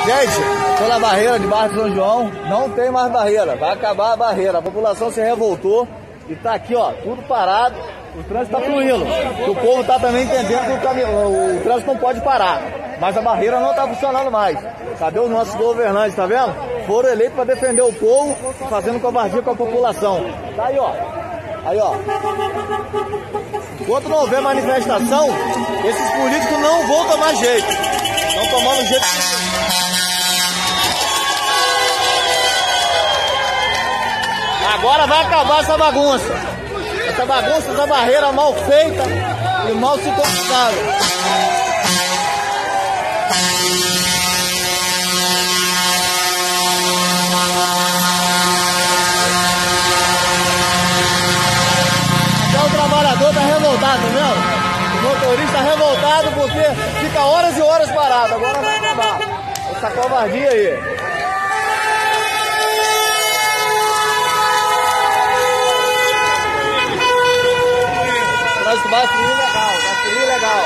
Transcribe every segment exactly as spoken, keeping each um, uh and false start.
Gente, pela barreira de Barra de São João, não tem mais barreira, vai acabar a barreira. A população se revoltou e tá aqui, ó, tudo parado. O trânsito tá fluindo. O povo tá também entendendo que o, caminhão, o trânsito não pode parar. Mas a barreira não tá funcionando mais. Cadê os nossos governantes, tá vendo? Foram eleitos para defender o povo, fazendo covardia com a população. Tá aí, ó. Aí, ó. Enquanto não houver manifestação, esses políticos não vão tomar jeito. Estão tomando jeito. Agora vai acabar essa bagunça. Essa bagunça, essa barreira mal feita e mal se conquistada. Até o trabalhador tá revoltado, tá vendo? O motorista revoltado porque fica horas e horas parado. Agora vai acabar essa covardia aí. Vai fluir legal, vai fluir legal.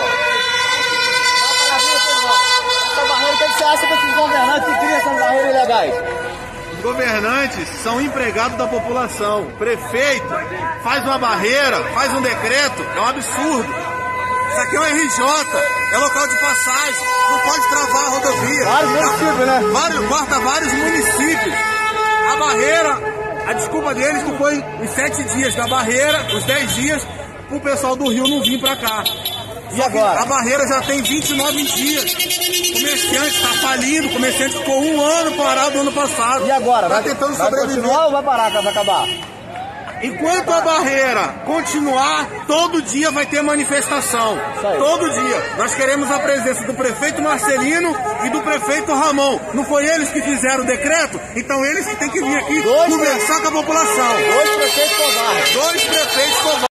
Essa barreira, o que você acha desses governantes que criam essas barreiras ilegais? Os governantes são empregados da população. O prefeito faz uma barreira, faz um decreto, é um absurdo. Isso aqui é um R J, é local de passagem, não pode travar a rodovia. Vários municípios, né? Vários, corta vários municípios. A barreira, a desculpa deles que foi os sete dias da barreira, os dez dias, o pessoal do Rio não vir pra cá. E agora? A barreira já tem vinte e nove dias. O comerciante está falindo, o comerciante ficou um ano parado no ano passado. E agora? Tá vai tentando vai sobreviver. Continuar ou vai parar, vai acabar? Enquanto a barreira continuar, todo dia vai ter manifestação. Todo dia. Nós queremos a presença do prefeito Marcelino e do prefeito Ramon. Não foi eles que fizeram o decreto? Então eles que têm que vir aqui Dois conversar com a população. Dois prefeitos covardes. Dois prefeitos covardes.